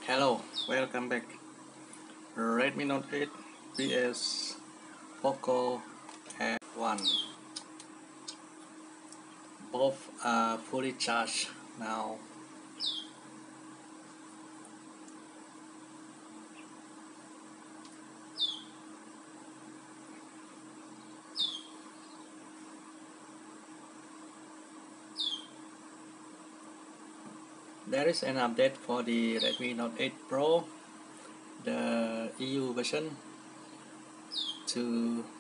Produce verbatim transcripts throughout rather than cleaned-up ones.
Hello, welcome back. Redmi Note eight vs Poco F one. Both are fully charged now. There is an update for the Redmi Note eight Pro, the E U version, to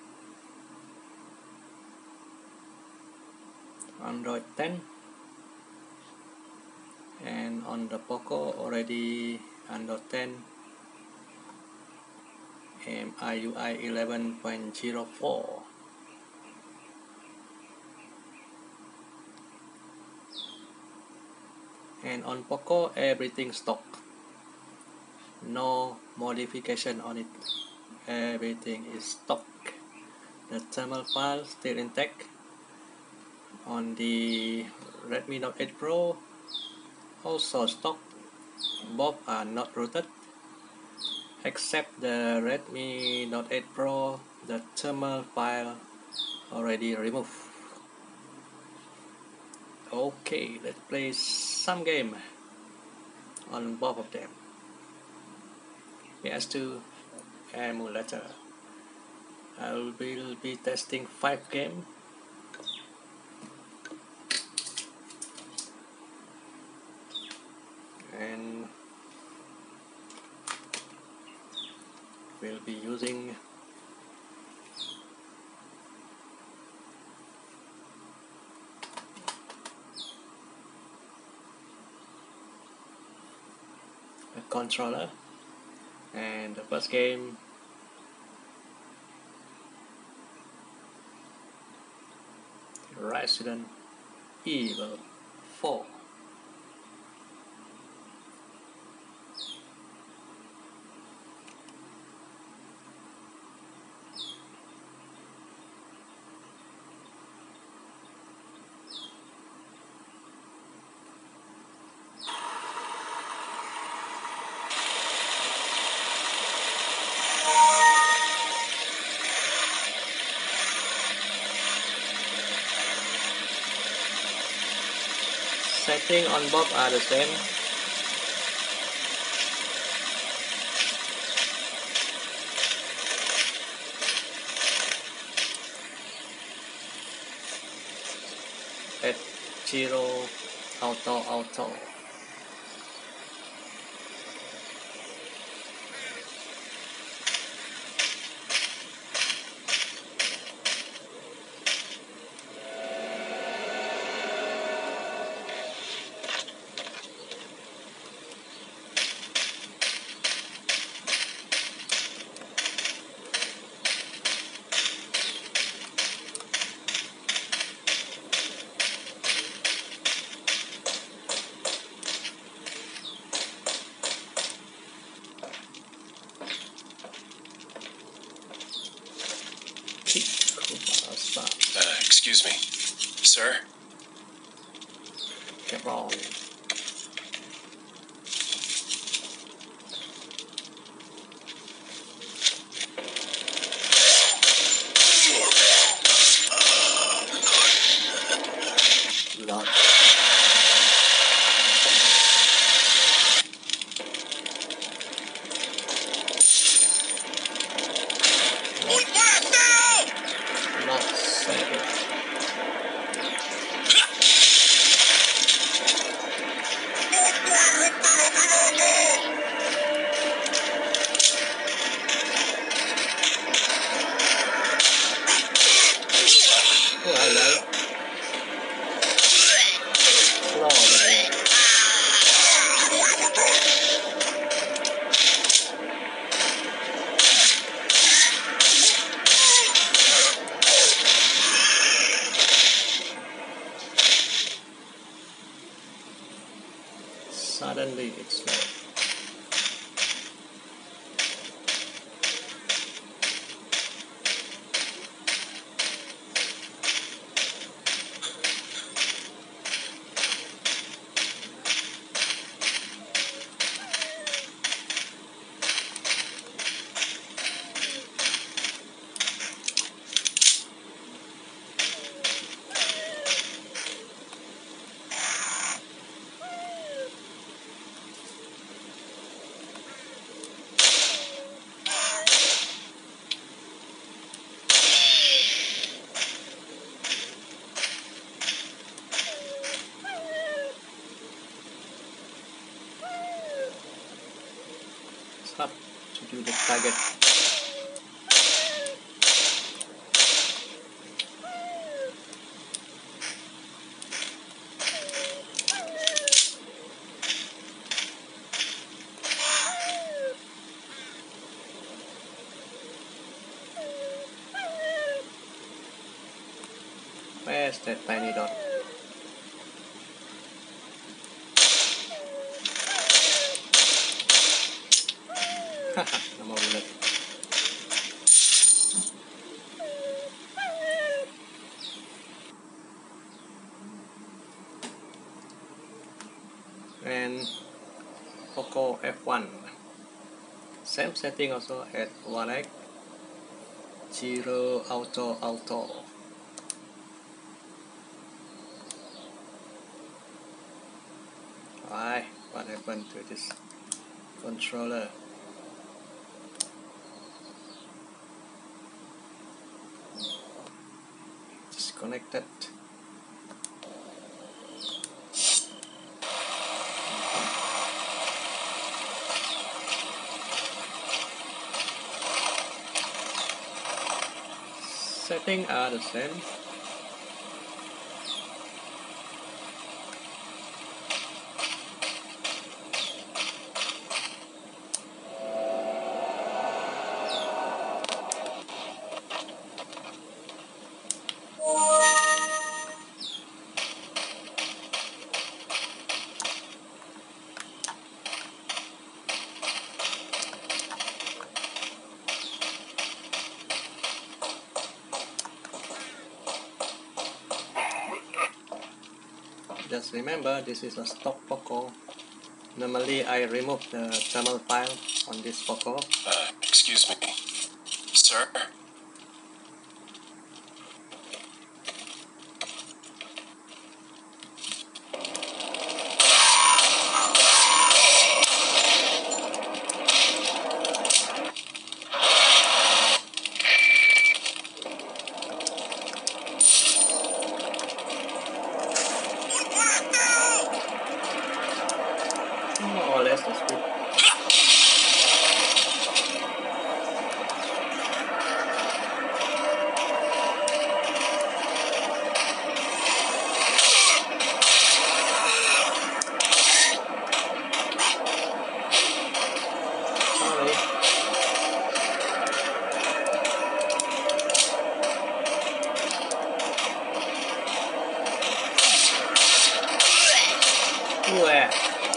Android ten, and on the Poco already Android ten and I U I eleven point zero four. And on Poco everything stock, no modification on it, everything is stock. The thermal file still intact. On the Redmi Note eight Pro also stock, both are not rooted, except the Redmi Note eight Pro, the thermal file already removed. Okay, let's play some game on both of them. P S two emulator. I will be testing five games. And we'll be using a controller. And the first game, Resident Evil four. Setting on both are the same. At zero auto auto. Uh, excuse me, sir? Get wrong. Not. Not second. press up to do the target. Where's that tiny dot? Haha, no more bullet. And Poco F one. Same setting also at one X. Zero Auto Auto. Why? What happened to this controller? Disconnected. Settings are the same. Just remember, this is a stock Poco. Normally I remove the thermal file on this Poco. Uh, excuse me. Sir? More or less the speed. Sorry. Where?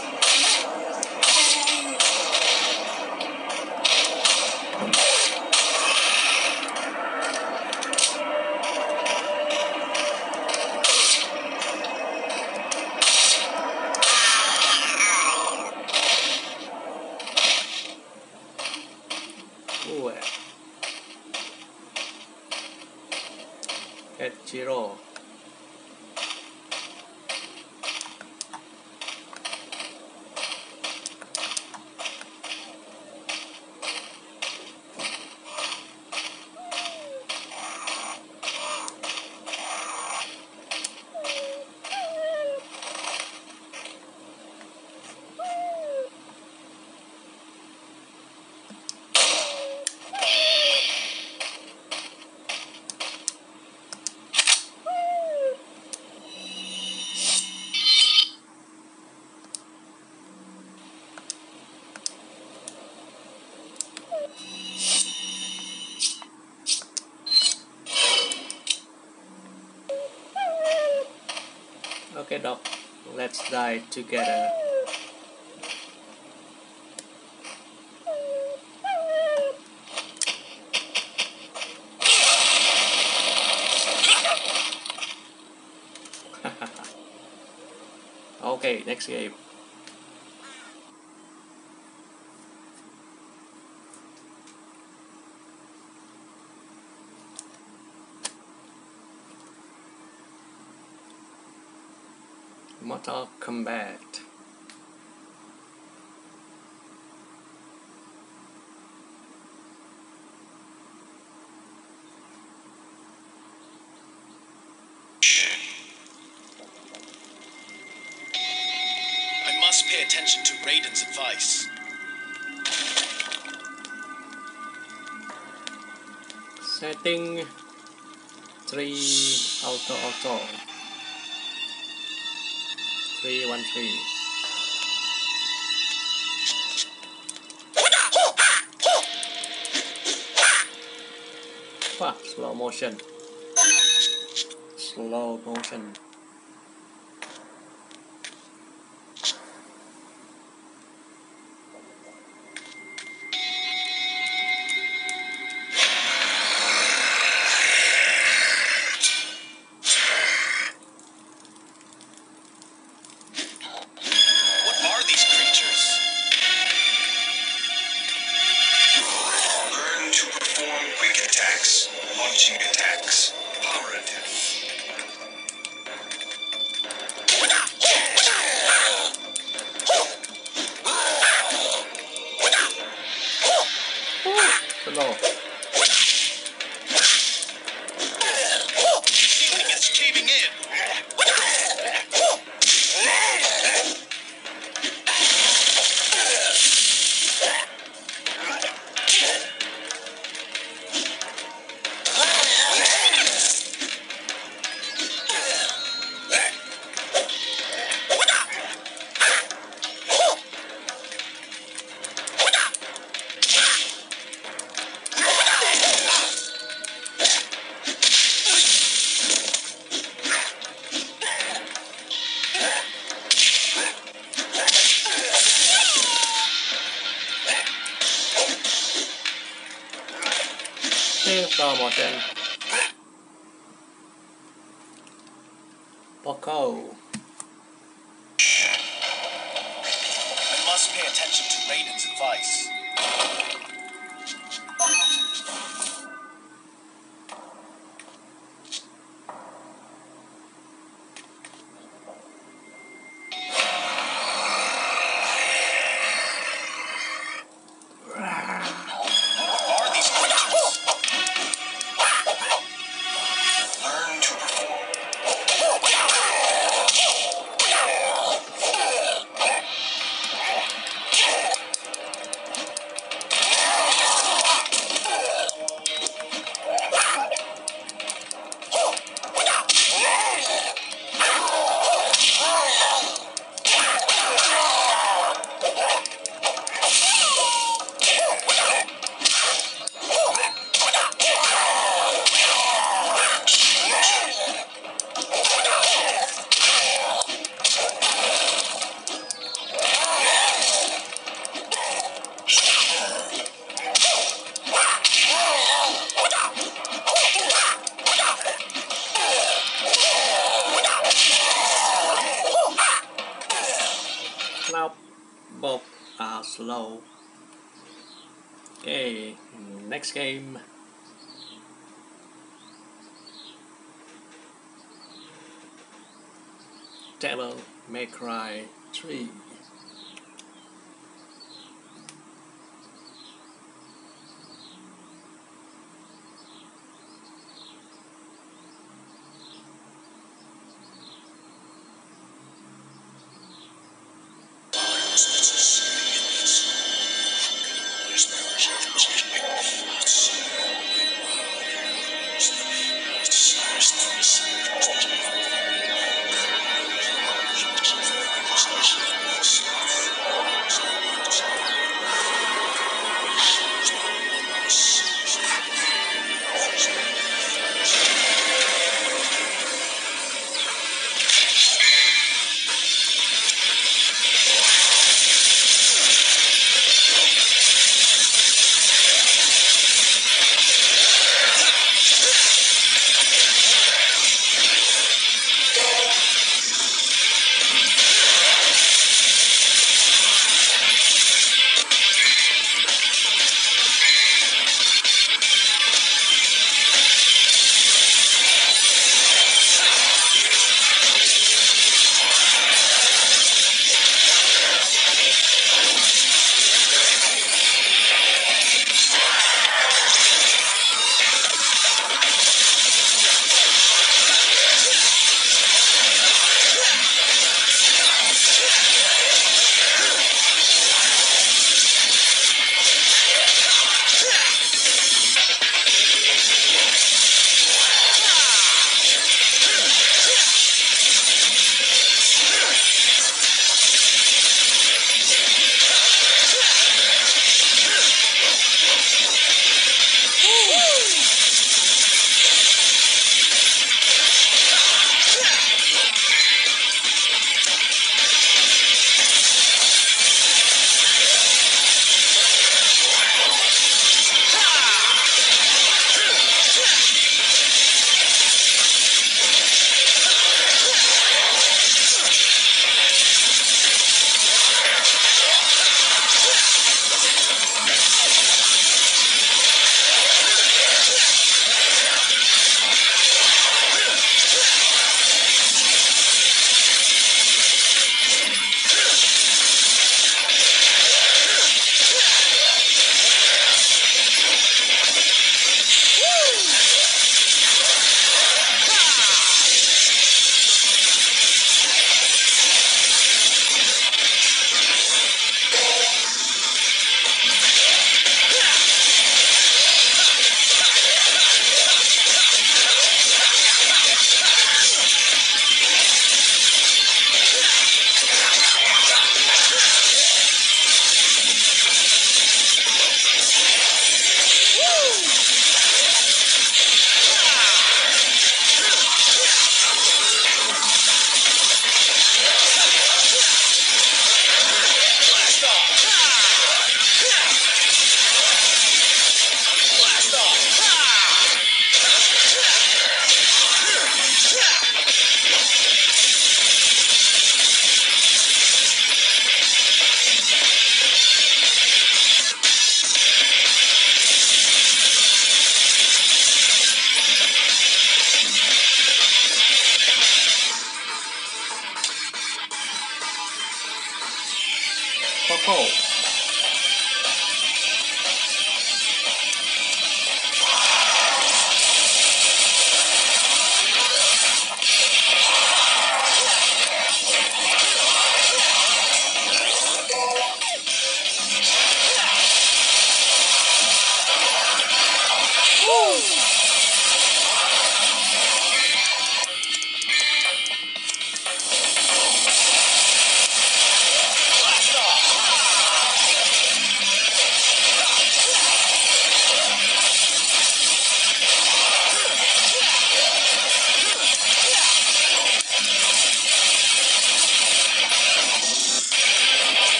Where? At zero. Okay, Doc, let's die together. Okay, next game. Mortal Kombat. I must pay attention to Raiden's advice. Setting three auto auto three one three. Wow, slow motion. Slow motion. Slow. It's caving in. Still slow motion. Poco. I must pay attention to Raiden's advice. Now both are slow. Okay, next game. Devil May Cry three.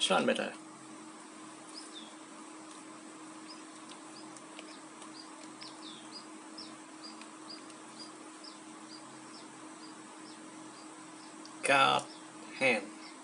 Which one better? God hand.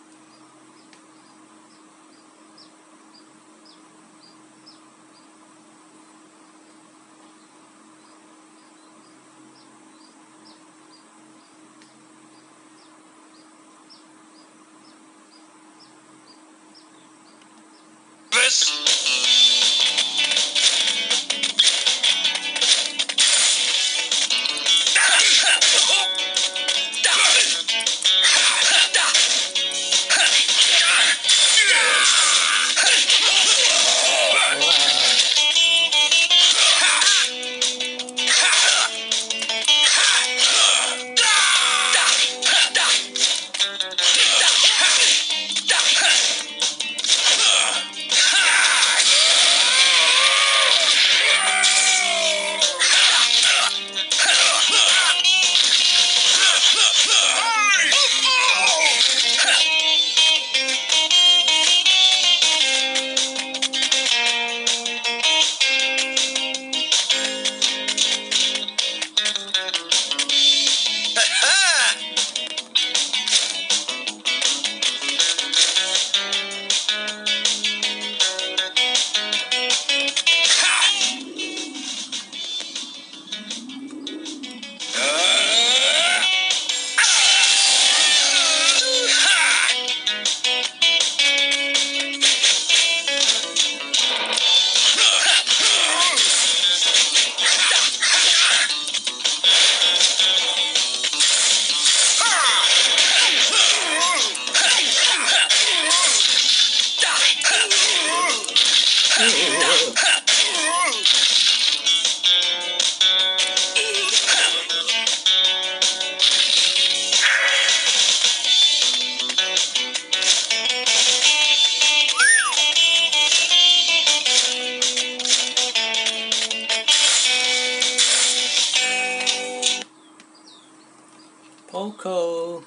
Poco.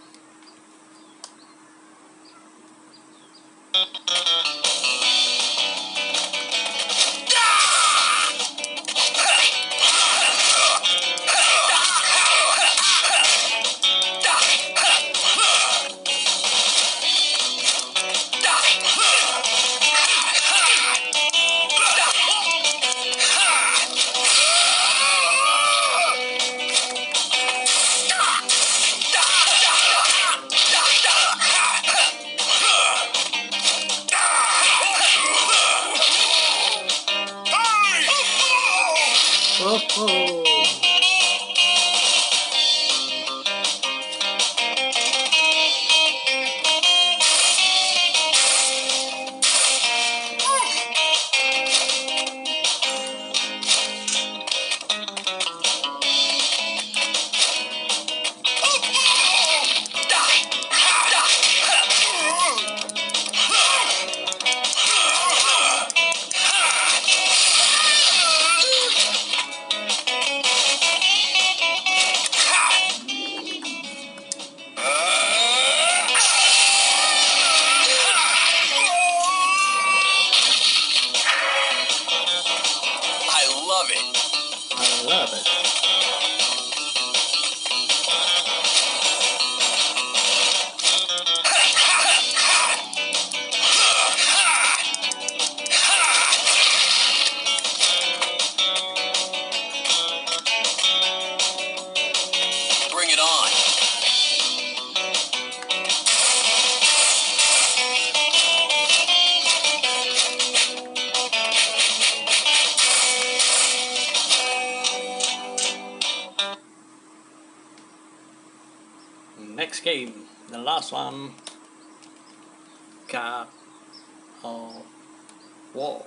Oh, oh. I love it. Bring it on. Next game, the last one. God of War.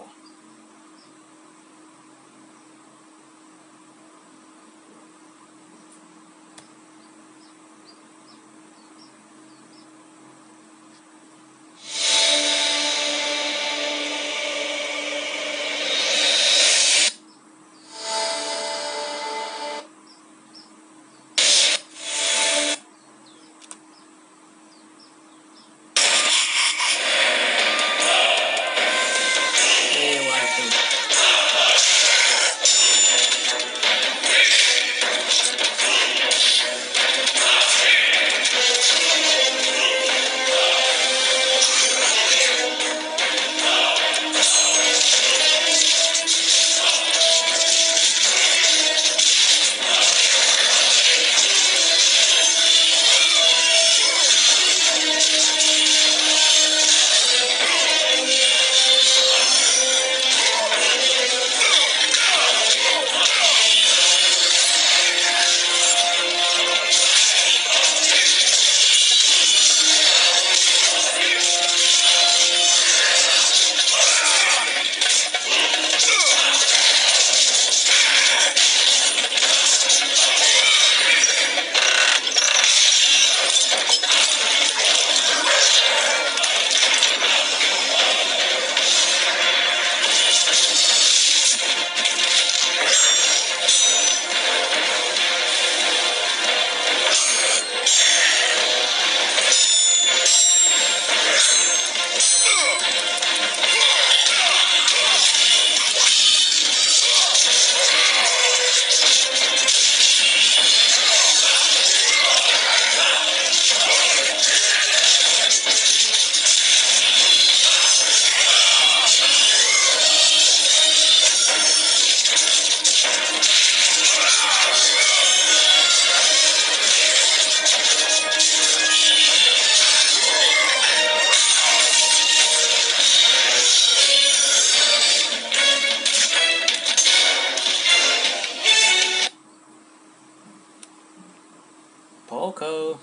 Poco.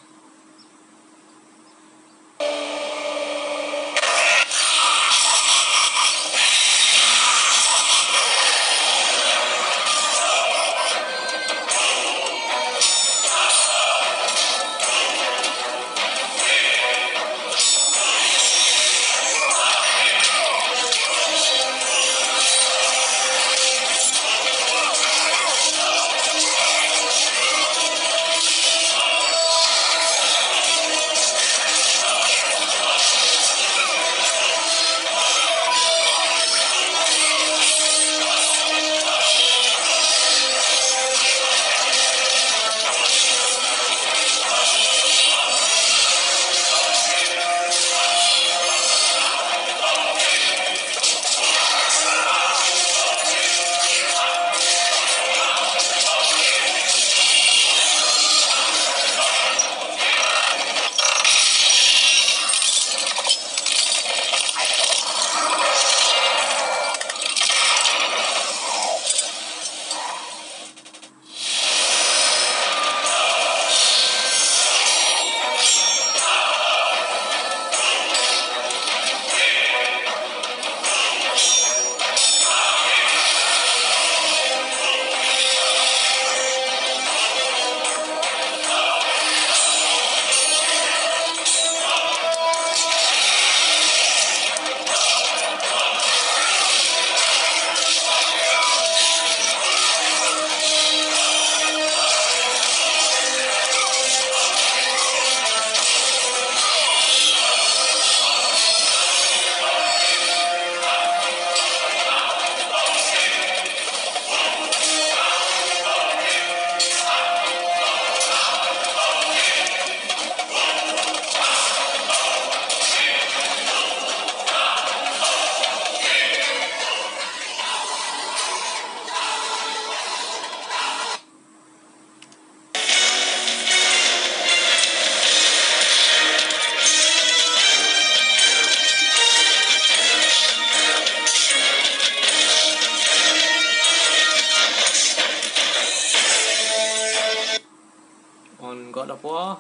On God of War,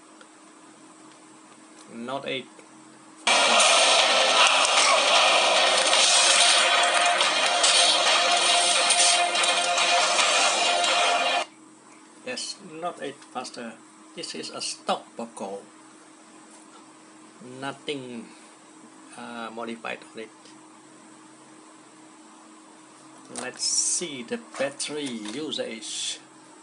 Note eight. Yes, Note eight faster. This is a stock Poco. Nothing uh, modified on it. Let's see the battery usage.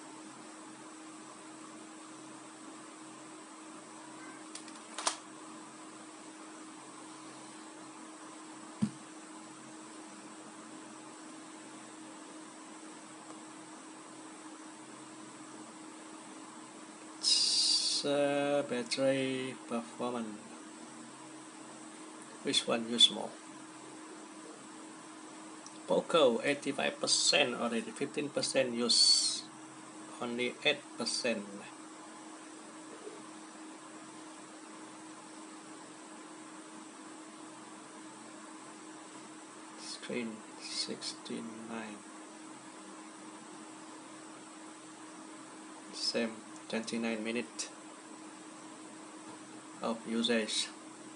Uh, battery performance. Which one use more? Poco eighty-five percent already, fifteen percent use only eight percent. Screen sixty-nine. Same twenty-nine minutes of usage.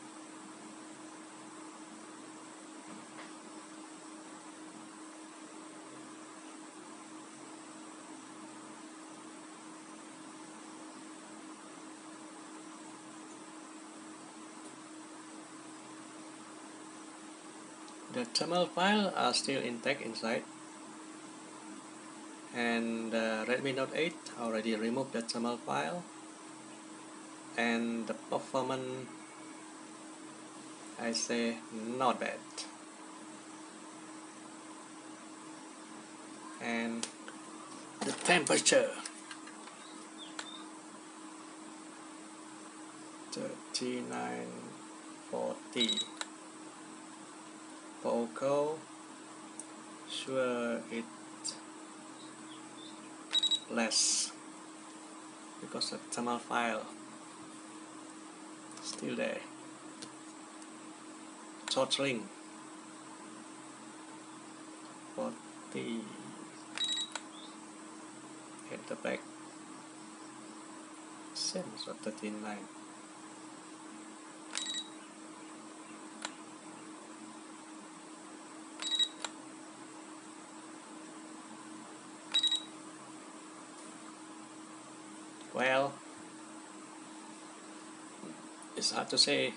The thermal file are still intact inside, and the Redmi Note eight already removed the thermal file, and the performance, I say, not bad. And the temperature, thirty-nine forty. Poco, sure it less because the thermal file still there. Throttling forty at the back, Same, so thirteen nine. Well, it's hard to say.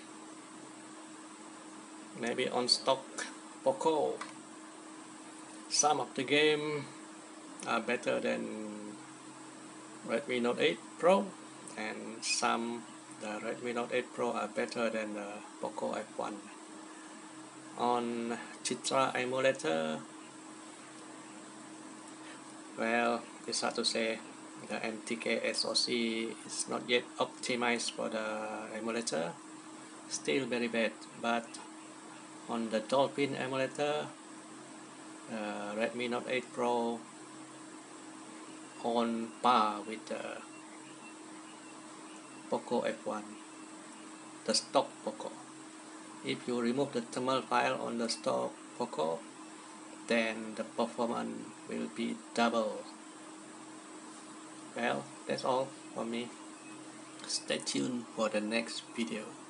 Maybe on stock Poco, some of the game are better than Redmi Note eight Pro, and some the Redmi Note eight Pro are better than the Poco F one. On Chitra emulator, well, it's hard to say. The M T K S O C is not yet optimized for the emulator, still very bad. But on the Dolphin emulator, uh, Redmi Note eight Pro on par with the Poco F one, the stock Poco. If you remove the thermal file on the stock Poco, then the performance will be double. Well, that's all for me. Stay tuned for the next video.